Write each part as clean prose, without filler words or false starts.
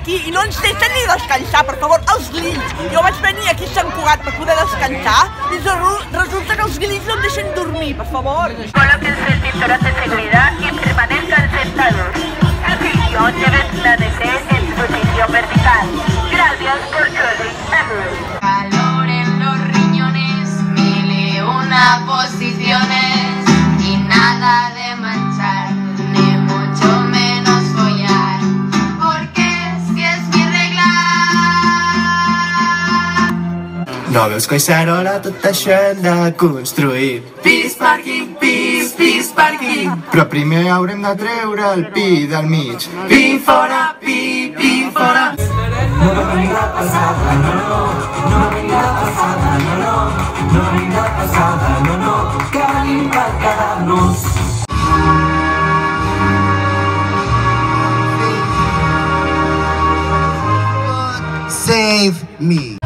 aquí i no ens deixen ni descansar, per favor, els grills. Jo vaig venir aquí a Sant Cugat per poder descansar i resulta que els grills no em deixen dormir, per favor. Colóquense el cinturón de seguridad y permanezcan sentados. El sillón debe permanecer en su posición vertical. Gracias por su atención. Calor en los riñones, mil y una posiciones y nada de manchar, ni mucho menos follar, porque si es mi regla. No veus Collserola tot això hem de construir? Pis, pàrquing, pis, pis, pàrquing. Però primer haurem de treure el pi del mig. Pi fora, pi fora. No venga pasada, no venga pasada, no venga pasada, que venim per quedar-nos. Save me.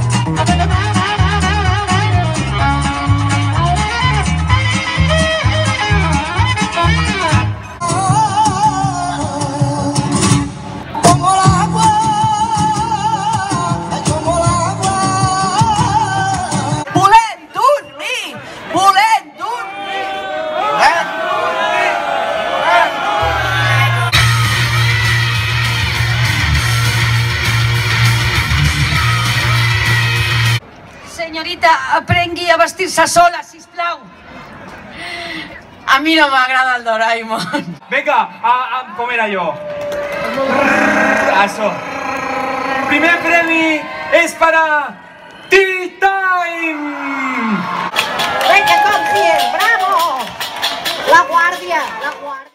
Senyorita, aprengui a vestir-se sola, sisplau. A mi no m'agrada el Doraemon. Venga, com era jo? Això. Primer premi és para Tea Time! Venga, Confier, bravo! La guàrdia, la guàrdia.